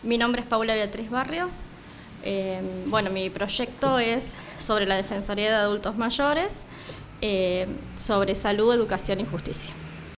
Mi nombre es Paula Beatriz Barrios. Bueno, mi proyecto es sobre la Defensoría de Adultos Mayores, sobre salud, educación y justicia.